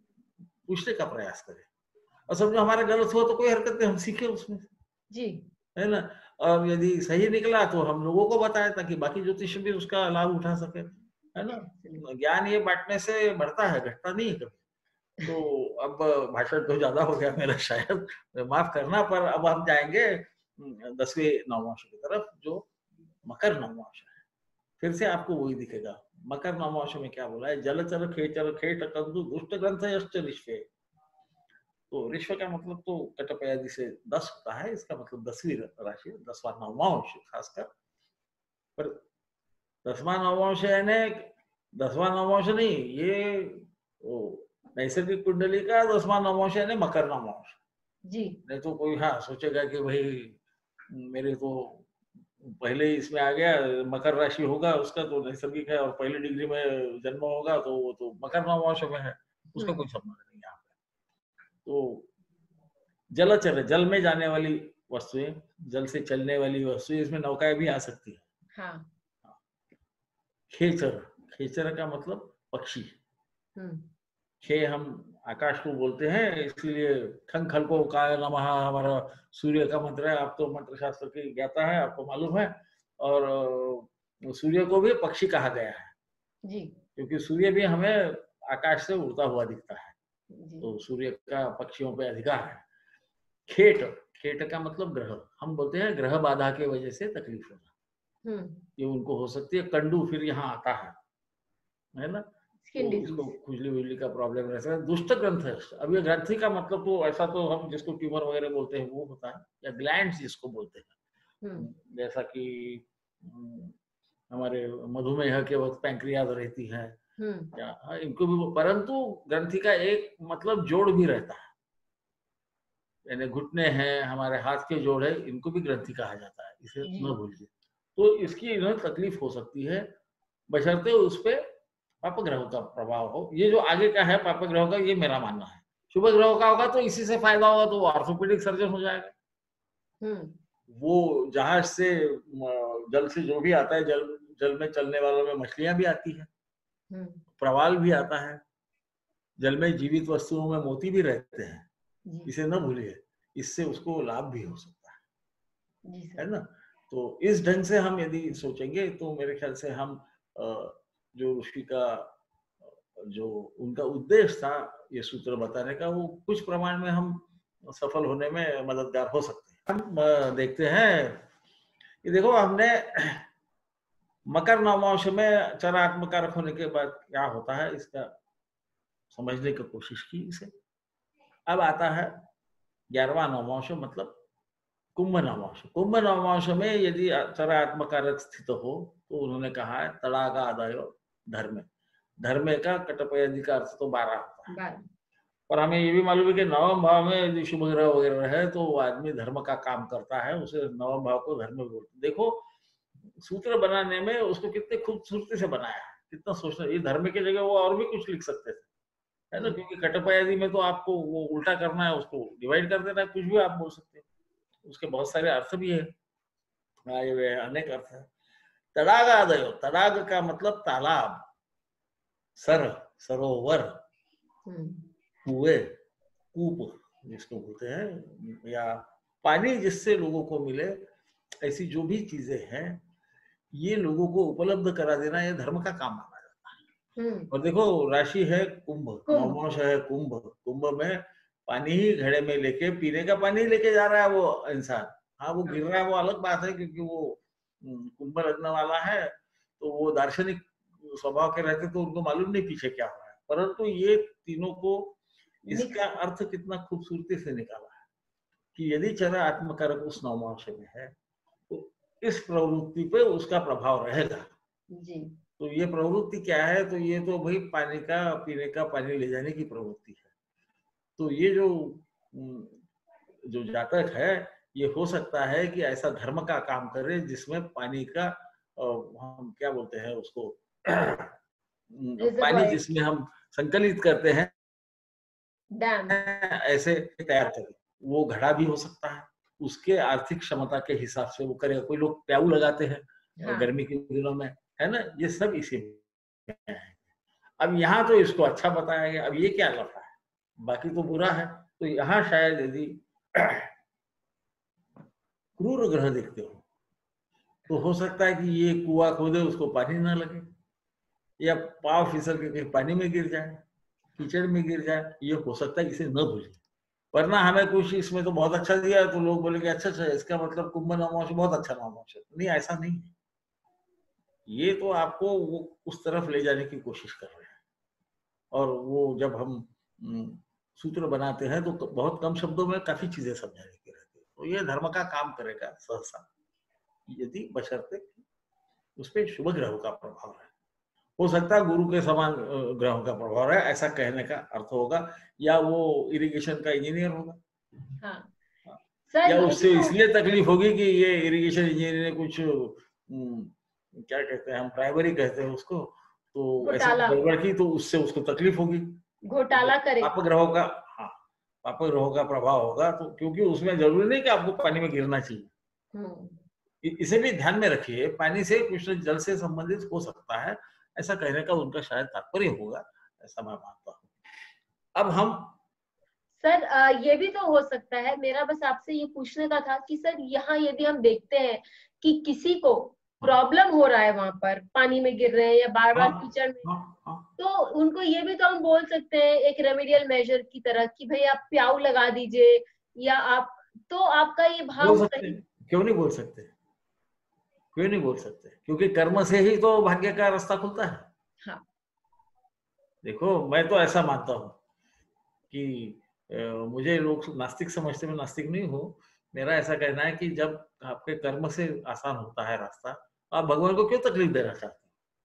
पूछने का प्रयास करें। और समझो हमारा गलत हुआ तो कोई हरकत नहीं, हम सीखे उसमें से, जी। है ना? और यदि सही निकला तो हम लोगों को बताएं ताकि बाकी ज्योतिष भी उसका लाभ उठा सके, है ना? ज्ञान ये बांटने से बढ़ता है, घटता नहीं है कभी। तो अब भाषण तो ज्यादा हो गया मेरा शायद, माफ करना, पर अब हम जाएंगे उम, दसवें नवमांश की तरफ जो मकर नवमांश है। फिर से आपको वही दिखेगा। मकर नवमांश में क्या बोला है? जलचर खेचर खेट कंदु दुष्ट ग्रंथ यश्च ऋष्वे। तो ऋष्व का मतलब तो कटपयादि से दस होता है, इसका मतलब दसवीं राशि, दसवां नवमांश खासकर। पर दसवां नवमांश यानी दसवां नवमांश नहीं, ये वो नैसर्गिक कुंडली का दसवां नवमांश यानी मकर नवमांश। जी। नहीं तो कोई हाँ सोचेगा कि भाई मेरे तो पहले ही इसमें आ गया, मकर राशि होगा उसका तो नैसर्गिक है, और पहली डिग्री में जन्म होगा तो वो तो मकर नवमांश में है, उसका कोई संबंध नहीं यहाँ पे। तो जलचर है, जल में जाने वाली वस्तुएं, जल से चलने वाली वस्तुएं, इसमें नौकाएं भी आ सकती है। हाँ। खेचर, खेचर का मतलब पक्षी। खे हम आकाश को बोलते हैं, इसलिए खंग खलको काय नमः हमारा सूर्य का मंत्र है। आप तो मंत्र शास्त्र की ज्ञाता है, आपको मालूम है। और सूर्य को भी पक्षी कहा गया है जी। क्योंकि सूर्य भी हमें आकाश से उड़ता हुआ दिखता है, जी। तो सूर्य का पक्षियों पे अधिकार है। खेट, खेट का मतलब ग्रह, हम बोलते हैं ग्रह बाधा की वजह से तकलीफ होना, ये उनको हो सकती है। कंडू फिर यहाँ आता है, है ना? स्किन तो इसको डिजीज। खुजली वुजली का प्रॉब्लम रहता है। दुष्ट ग्रंथ है। अब ये ग्रंथि का मतलब तो ऐसा तो हम जिसको ट्यूमर वगैरह बोलते हैं वो होता है, या ग्लैंड्स जिसको बोलते हैं। हम्म जैसा कि हम्म, हमारे मधुमेह के वक्त पैंक्रियाज रहती है, हम्म या हाँ, इनको भी, परंतु ग्रंथि का एक मतलब जोड़ भी रहता है, यानी घुटने हैं, हमारे हाथ के जोड़ है, इनको भी ग्रंथि कहा जाता है, इसे जी। न भूलिए। तो इसकी इन्हें तकलीफ हो सकती है, बशर्ते उस पे पाप ग्रहों का प्रभाव हो। ये जो आगे का है पाप ग्रहों का, ये मेरा मानना है। शुभ ग्रहों का होगा तो इसी से फायदा होगा, तो वो ऑर्थोपेडिक सर्जन हो जाएगा। हम्म वो जहाज से म, जल से जो भी आता है, जल जल में चलने वालों में मछलियां भी आती है, हम्म प्रवाल भी आता है, जल में जीवित वस्तुओं में मोती भी रहते हैं, जी इसे न भूलिए। इससे उसको लाभ भी हो सकता जी है सर। है ना। तो इस ढंग से हम यदि सोचेंगे तो मेरे ख्याल से हम अ, जो ऋषि का जो उनका उद्देश्य था ये सूत्र बताने का, वो कुछ प्रमाण में हम सफल होने में मददगार हो सकते हैं। हम अ, देखते हैं, ये देखो हमने मकर नवमांश में चर आत्मकारक होने के बाद क्या होता है इसका समझने की कोशिश की इसे। अब आता है ग्यारहवां नवमांश, मतलब कुंभ नवमांश। कुंभ नवमांश में यदि चर आत्मकारक स्थित हो तो उन्होंने कहा है तड़ागा आदाय धर्म। धर्म का कटपयदि का अर्थ तो बारह होता है, बारह। पर हमें ये भी मालूम है कि नवम भाव में यदि शुभ ग्रह वगैरह है तो वो आदमी धर्म का काम करता है, उसे नवम भाव को धर्म बोलते। देखो सूत्र बनाने में उसको कितने खूबसूरती से बनाया है, कितना सोचना। ये धर्म की जगह वो और भी कुछ लिख सकते थे, है ना, क्योंकि कटपयादि में तो आपको वो उल्टा करना है, उसको डिवाइड कर देना है, कुछ भी आप बोल सकते हो, उसके बहुत सारे अर्थ भी है, आए हुए अनेक अर्थ है। तड़ाग आदयो, तड़ाग का मतलब तालाब, सर, सरोवर, कुएं, कूप जिसको बोलते हैं, या पानी जिससे लोगों को मिले, ऐसी जो भी चीजें हैं ये लोगों को उपलब्ध करा देना, ये धर्म का काम माना जाता है। और देखो राशि है कुंभ, नवमांश है कुंभ। कुंभ में पानी ही घड़े में लेके, पीने का पानी लेके जा रहा है वो इंसान। हाँ वो गिर रहा है वो अलग बात है, क्योंकि वो कुंभ लगने वाला है, तो वो दार्शनिक स्वभाव के रहते तो उनको मालूम नहीं पीछे क्या हो रहा है, परंतु ये तीनों को इसका अर्थ कितना खूबसूरती से निकाला है कि यदि चर आत्मकारक उस नवमांश में है तो इस प्रवृत्ति पे उसका प्रभाव रहेगा जी। तो ये प्रवृत्ति क्या है, तो ये तो भाई पानी का, पीने का पानी ले जाने की प्रवृत्ति है। तो ये जो जो जातक है ये हो सकता है कि ऐसा धर्म का काम करे जिसमें पानी का हम क्या बोलते हैं उसको पानी जिसमें हम संकलित करते हैं डैम, ऐसे तैयार करें। वो घड़ा भी हो सकता है, उसके आर्थिक क्षमता के हिसाब से वो करेगा। कोई लोग प्याऊ लगाते हैं हाँ। गर्मी के दिनों में, है ना, ये सब इसी में है। अब यहाँ तो इसको अच्छा बताया गया, अब ये क्या लफड़ा है, बाकी तो बुरा है। तो यहाँ शायद यदि क्रूर ग्रह देखते हो तो हो सकता है कि ये कुआं खोदे उसको पानी ना लगे, या पाव फिसल के कहीं पानी में गिर जाए, कीचड़ में गिर जाए, ये हो सकता है, इसे न भूलें। वरना हमें कुछ इसमें तो बहुत अच्छा दिया तो लोग बोलेंगे अच्छा अच्छा इसका मतलब कुंभ नवमांश बहुत अच्छा नवमांश है। नहीं, ऐसा नहीं है। ये तो आपको वो उस तरफ ले जाने की कोशिश कर रहे हैं। और वो जब हम सूत्र बनाते हैं तो बहुत कम शब्दों में काफी चीजें समझाने की रहती है। तो ये धर्म का काम करेगा सहसा, यदि बशर्ते उस पर शुभ ग्रहों का प्रभाव है। हो सकता है गुरु के समान ग्रहों का प्रभाव है, ऐसा कहने का अर्थ होगा, या वो इरिगेशन का इंजीनियर होगा। हाँ। सर, या उससे तो... इसलिए तकलीफ होगी कि ये इरिगेशन इंजीनियर ने कुछ क्या कहते हैं, हम प्राइमरी कहते हैं उसको, तो ऐसा गड़बड़ की तो उससे उसको तकलीफ होगी, घोटाला करे, पाप ग्रहों का, हाँ पाप ग्रहों का प्रभाव होगा। तो क्योंकि उसमें जरूरी नहीं कि आपको पानी में गिरना चाहिए, इसे भी ध्यान में रखिए। पानी से कुछ जल से संबंधित हो सकता है, ऐसा कहने का उनका शायद तात्पर्य होगा, ऐसा मैं मानता हूँ। अब हम सर ये भी तो हो सकता है, मेरा बस आपसे ये पूछने का था कि सर यहाँ यदि हम देखते हैं कि किसी को प्रॉब्लम हो रहा है, वहां पर पानी में गिर रहे हैं या बार बार कीचड़ में, हाँ, हाँ, तो उनको ये भी तो हम बोल सकते हैं एक रेमेडियल मेजर की तरह कि भाई आप प्याऊ लगा दीजिए, या आप, तो आपका ये भाव सही। क्यों नहीं बोल सकते, क्यों नहीं बोल सकते, क्योंकि कर्म से ही तो भाग्य का रास्ता खुलता है। हाँ। देखो मैं तो ऐसा मानता हूँ कि अ, मुझे लोग नास्तिक समझते, मैं नास्तिक नहीं हूँ। मेरा ऐसा कहना है कि जब आपके कर्म से आसान होता है रास्ता, आप भगवान को क्यों तकलीफ देना चाहते हैं?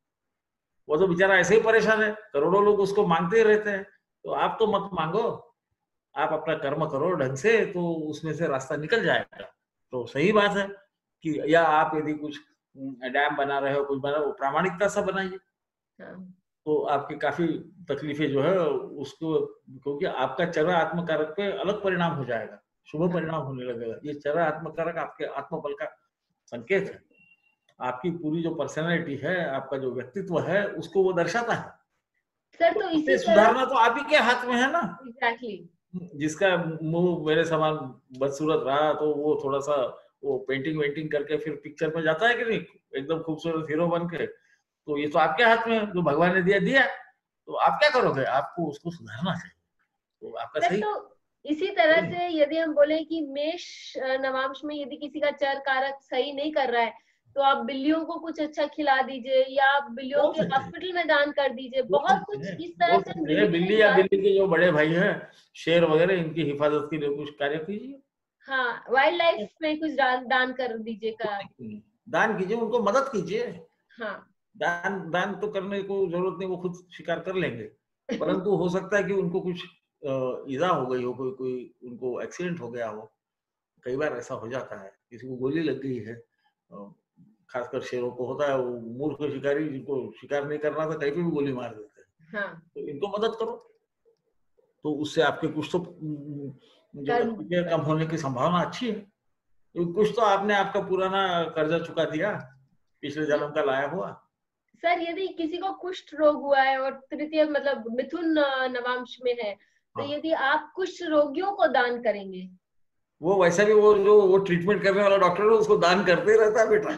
वो तो बेचारा ऐसे ही परेशान है, करोड़ों लोग उसको मांगते ही रहते हैं। तो आप तो मत मांगो, आप अपना कर्म करो ढंग से, तो उसमें से रास्ता निकल जाएगा। तो सही बात है कि या आप यदि कुछ उम, डैम बना रहे हो, कुछ बना वो प्रामाणिकता से बनाइए। हाँ। तो आपकी काफ़ी तकलीफ़ें जो है उसको, क्योंकि आपका चर आत्मकारक पे अलग परिणाम हो जाएगा, शुभ हाँ। परिणाम होने लगेगा। ये चर आत्मकारक आपके आत्मबल का संकेत है। आपकी पूरी जो पर्सनैलिटी है, आपका जो व्यक्तित्व है, उसको वो दर्शाता है। सर तो तो इसे इसी तरह सुधारना तो आप ही के हाथ में है ना। एग्जैक्टली। जिसका मुँह मेरे समान बदसूरत रहा, तो वो थोड़ा-सा वो पेंटिंग-वेंटिंग करके फिर पिक्चर में जाता है कि नहीं? एकदम खूबसूरत हीरो बन के। तो ये तो आपके हाथ में है, जो भगवान ने दिया, दिया। तो आप क्या करोगे? आपको उसको सुधारना चाहिए। तो आपका सर सही तो इसी तरह वही। से यदि हम बोले कि मेष अ, नवांश में यदि किसी का चर कारक सही नहीं कर रहा है, तो आप बिल्लियों को कुछ अच्छा खिला दीजिए या आप बिल्लियों बोल के सकते हैं, हॉस्पिटल में दान कर दीजिए। बोल बहुत सकते कुछ हैं, इस तरह बोल से हम सकते हैं। जिंदगी में बिल्ली या गुजार। बिल्ली के जो बड़े भाई हैं, शेर वगैरह, इनकी हिफाज़त के लिए कुछ कार्य कीजिए। हाँ, वाइल्ड लाइफ में कुछ दान दान कर दीजिए का। दान कीजिए, उनको मदद कीजिए। हाँ। दान दान तो करने को ज़रूरत नहीं, वो खुद स्वीकार कर लेंगे। परंतु हो सकता है कि उनको कुछ अ, ईज़ा हो गई हो, कोई कोई उनको एक्सीडेंट हो गया हो। कई बार ऐसा हो जाता है, किसी को गोली लग गई है। अ, खासकर शेरों को होता है, वो मूर्ख शिकारी जिनको शिकार नहीं करना था, कहीं पे भी गोली मार देते हैं। हाँ। तो इनको मदद करो, तो उससे आपके कुछ तो उम, जो कर्म तकलीफें कर कम होने सकते की हैं। संभावना अच्छी है। क्योंकि कुछ तो आपने आपका पुराना कर्जा चुका दिया, पिछले जी जन्म का लाया हुआ। सर, यदि किसी को कुष्ठ रोग हुआ है और तृतीय मतलब मिथुन अ, नवांश में है, तो हाँ, यदि आप कुष्ठ रोगियों को दान करेंगे। वो वैसे भी वो जो वो ट्रीटमेंट करने वाला डॉक्टर है, उसको दान करते ही रहता है बेटा।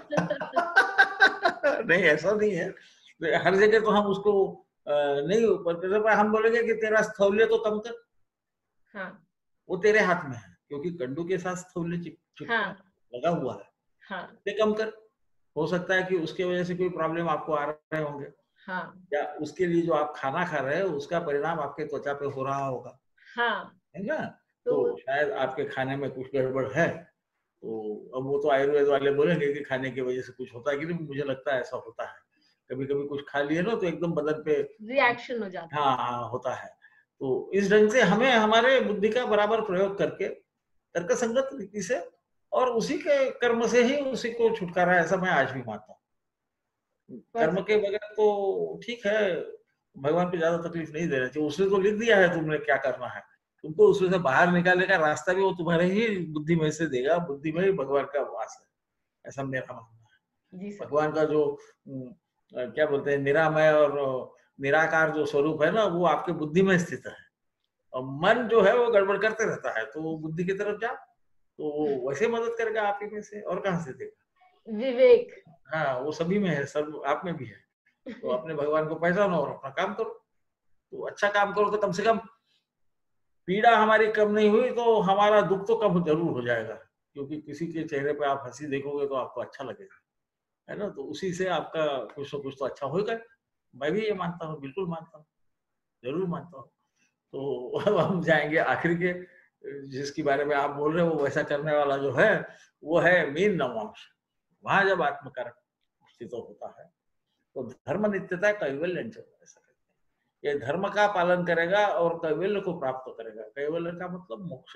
नहीं, ऐसा नहीं है। तो हर जगह तो हम उसको अ, नहीं ऊपर जब हम बोलेंगे कि तेरा स्थौल्य तो कम कर, हाँ। वो तेरे हाथ में है, क्योंकि कंडू के साथ स्थौल्य चिप चिपका हाँ। लगा हुआ है। हाँ। ते कम कर। हो सकता है कि उसके वजह से कोई प्रॉब्लम आपको आ रहे होंगे, हाँ। या उसके लिए जो आप खाना खा रहे हो उसका परिणाम आपके त्वचा पे हो रहा होगा, हाँ। है ना? तो तो शायद आपके खाने में कुछ गड़बड़ है। तो अब वो तो आयुर्वेद वाले बोलेंगे कि खाने की वजह से कुछ होता है कि नहीं, मुझे लगता है ऐसा होता है। कभी-कभी कुछ खा लिए ना तो एकदम बदन पे रिएक्शन हो जाता है। हाँ, हाँ, होता है। तो इस ढंग से हमें हमारे बुद्धि का बराबर प्रयोग करके, तर्कसंगत रीति से, और उसी के कर्म से ही उसी को छुटकारा है, ऐसा मैं आज भी मानता हूँ। कर्म के परफेक्ट। बगैर तो ठीक है, भगवान को ज़्यादा तकलीफ नहीं देना चाहिए। उसने तो लिख दिया है तुमने क्या करना है। तुमको उसमें से बाहर निकालने का रास्ता भी वो तुम्हारे ही बुद्धि में से देगा, बुद्धि में ही भगवान का वास है, ऐसा मेरा मानना जी है। सर। भगवान का जो उम, अ, क्या बोलते हैं, निरामय और निराकार जो स्वरूप है ना, वो आपके बुद्धि में स्थित है। और मन जो है वो गड़बड़ करते रहता है, तो वो बुद्धि की तरफ जाओ, तो वो वैसे मदद करेगा आप ही में से, और कहाँ से देगा? विवेक। हाँ, वो सभी में है, सब आप में भी है। तो अपने भगवान को पहचानो और अपना काम करो। तो अच्छा काम करो तो कम से कम पीड़ा हमारी कम नहीं हुई तो हमारा दुःख तो कम ज़रूर हो जाएगा। क्योंकि किसी के चेहरे पे आप हँसी देखोगे तो आपको अच्छा लगेगा, है ना? तो उसी से आपका कुछ न कुछ तो अच्छा होगा। मैं भी ये मानता हूँ, बिल्कुल मानता हूँ, ज़रूर मानता हूँ। तो अब हम जाएँगे आखिर के, जिसके बारे में आप बोल रहे हो, वो वैसा करने वाला जो है, वो है मीन नवांश। वहाँ जब आत्मकारक स्थित होता है, तो धर्म नित्यता कैवल्यंच ऐसा कहते हैं। ये धर्म का पालन करेगा और कैवल्य को प्राप्त करेगा। कैवल्य का मतलब मोक्ष।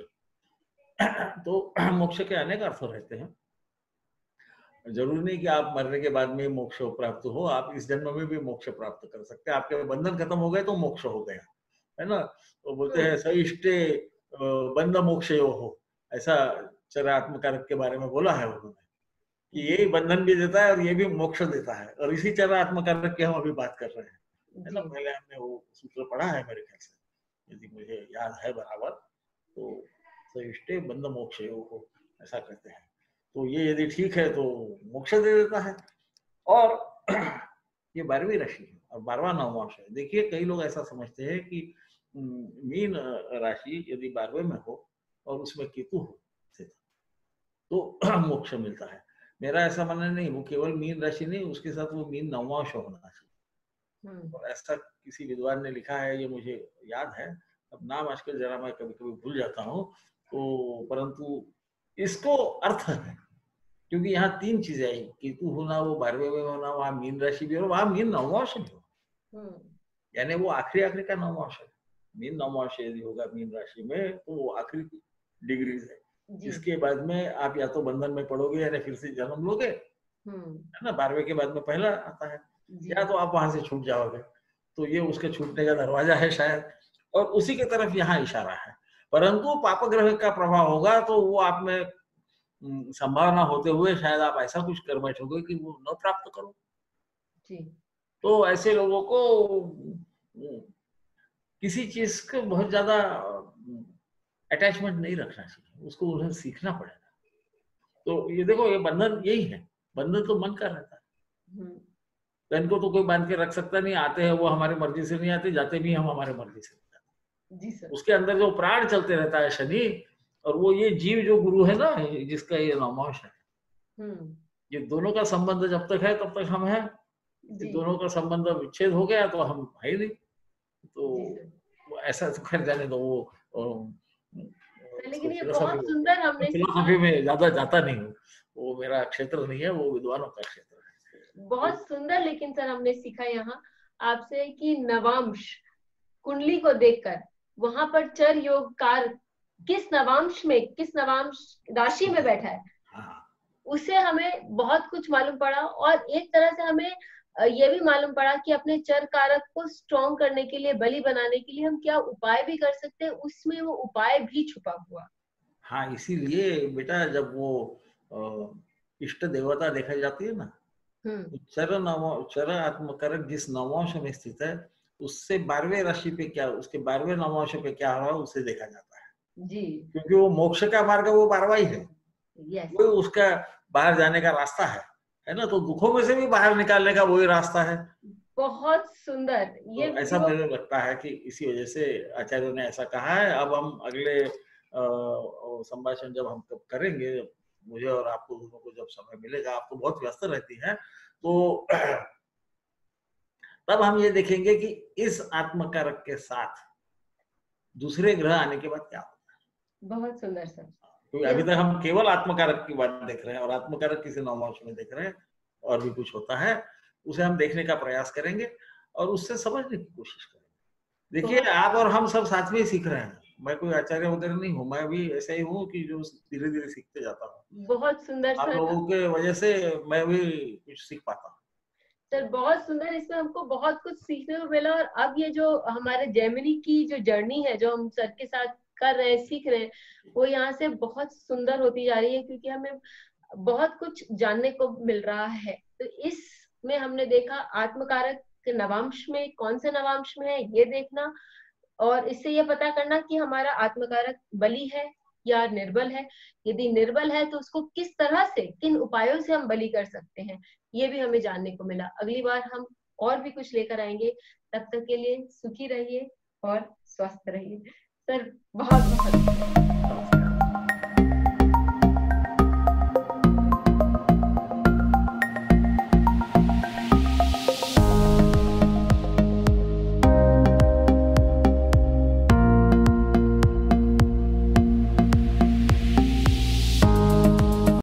तो मोक्ष के अनेक अर्थ रहते हैं। ज़रूरी नहीं कि आप मरने के बाद में मोक्ष प्राप्त हो, आप इस जन्म में भी मोक्ष प्राप्त कर सकते हैं। आपके बंधन खत्म हो गए तो मोक्ष हो गया, है ना? तो बोलते हम्म। हैं स इष्टे अ, बंध मोक्षयोः, ऐसा चरात्मकारक के बारे में बोला है उन्होंने, कि जी। यही बंधन भी देता है और ये भी मोक्ष देता है, और इसी चरात्मकारक की हम अभी बात कर रहे हैं, है ना? जी। पहले हमने वो सूत्र पढ़ा है मेरे ख्याल से, यदि मुझे याद है बराबर, तो स इष्टे बंध मोक्षयोः ऐसा कहते हैं। तो ये यदि ठीक है तो मोक्ष दे देता है। और ये बारहवीं राशि है और बारहवां नवमांश है। देखिए कई लोग ऐसा समझते हैं कि उम, मीन अ, राशि यदि बारहवें में हो और उसमें केतु हो स्थित, तो मोक्ष मिलता है। मेरा ऐसा मानना नहीं, वो केवल मीन राशि नहीं, उसके साथ वो मीन नवमांश होना चाहिए। हम्म। और ऐसा किसी विद्वान ने लिखा है, ये मुझे याद है, अब नाम आजकल जरा मैं कभी कभी भूल जाता हूँ, तो परंतु इसको अर्थ है, क्योंकि यहाँ तीन चीजें आई, केतु होना, वो बारहवें में होना, वहां मीन राशि भी और वहां मीन नवमांश भी हो, यानी वो आखिरी आखिरी का नवमांश है। मीन नवमांश यदि होगा मीन राशि में तो वो आखिरी डिग्रीज है। इसके बाद में आप या तो बंधन में पड़ोगे या फिर से जन्म लोगे, है ना, बारहवें के बाद में पहला आता है, या तो आप वहां से छूट जाओगे। तो ये उसके छूटने का दरवाजा है शायद, और उसी की तरफ यहाँ इशारा है। परंतु पाप ग्रह का प्रभाव होगा तो वो आप में संभावना होते हुए शायद आप ऐसा कुछ कर बैठोगे कि वो न प्राप्त करो। जी। तो ऐसे लोगों को किसी चीज को बहुत ज्यादा अटैचमेंट नहीं रखना चाहिए, उसको उन्हें सीखना पड़ेगा। तो ये देखो, ये बंधन यही है, बंधन तो मन का रहता है। तो इनको तो कोई बांध के रख सकता नहीं, आते हैं वो हमारी मर्जी से नहीं आते, जाते भी हम हमारे मर्जी से नहीं जाते। जी सर। उसके अंदर जो प्राण चलते रहता है शनि, और वो ये जीव जो गुरु है ना, जिसका ये नवमांश है, ये दोनों का संबंध जब तक है तब तक हम हैं, दोनों का संबंध विच्छेद हो गया तो हम है ही नहीं। तो ऐसा तो खैर जाने दो, वो लेकिन ये बहुत सुंदर हमने फिलोसफी में ज्यादा जाता नहीं हूँ, वो मेरा क्षेत्र नहीं है, वो विद्वानों का क्षेत्र है। बहुत सुंदर। लेकिन सर हमने सीखा यहाँ आपसे कि नवांश कुंडली को देखकर वहां पर चर योग कार किस नवांश में, किस नवांश राशि में बैठा है, उसे हमें बहुत कुछ मालूम पड़ा। और एक तरह से हमें ये भी मालूम पड़ा कि अपने चर कारक को स्ट्रॉन्ग करने के लिए, बली बनाने के लिए हम क्या उपाय भी कर सकते हैं, उसमें वो उपाय भी छुपा हुआ। हाँ, इसीलिए बेटा जब वो इष्ट देवता देखा जाती है ना, तो चर नव चर आत्मकारक जिस नवंश में स्थित है, उससे बारहवें राशि पे क्या, उसके बारहवें नवंश पे क्या हो रहा है उसे देखा जाता है। जी। क्योंकि वो मोक्ष का मार्ग वो बारहवां ही है, वो उसका बाहर जाने का रास्ता है, है ना। तो दुखों में से भी बाहर निकालने का वही रास्ता है। बहुत सुंदर। ये तो ऐसा मुझे लगता है कि इसी वजह से आचार्यों ने ऐसा कहा है। अब हम अगले संभाषण जब हम कब करेंगे, मुझे और आपको दोनों को जब समय मिलेगा, आप तो बहुत व्यस्त रहती हैं, तो तब हम ये देखेंगे कि इस आत्मकारक के साथ दूसरे ग्रह आने के बाद क्या होता है। बहुत सुंदर सर। क्योंकि अभी तक हम केवल आत्मकारक की बात देख रहे हैं, और आत्मकारक किसी नवमांश में देख रहे हैं, और भी कुछ होता है, उसे हम देखने का प्रयास करेंगे और उससे समझने की कोशिश करेंगे। देखिए, आप और हम सब साथ में ही सीख रहे हैं, मैं कोई आचार्य वगैरह नहीं हूँ, मैं भी ऐसा ही हूँ कि जो धीरे धीरे सीखते जाता हूँ। बहुत सुंदर आप लोगों के वजह से मैं भी कुछ सीख पाता हूँ। सर बहुत सुंदर, इसमें हमको बहुत कुछ सीखने को मिला। और अब ये जो हमारे जेमिनी की जो जर्नी है, जो हम सर के साथ कर रहे हैं, सीख रहे हैं, वो यहाँ से बहुत सुंदर होती जा रही है, क्योंकि हमें बहुत कुछ जानने को मिल रहा है। तो इसमें हमने देखा आत्मकारक नवांश में कौन से नवांश में है ये देखना, और इससे ये पता करना कि हमारा आत्मकारक बली है या निर्बल है। यदि निर्बल है तो उसको किस तरह से, किन उपायों से हम बली कर सकते हैं, ये भी हमें जानने को मिला। अगली बार हम और भी कुछ लेकर आएंगे। तब तक के लिए सुखी रहिए और स्वस्थ रहिए। सर बहुत बहुत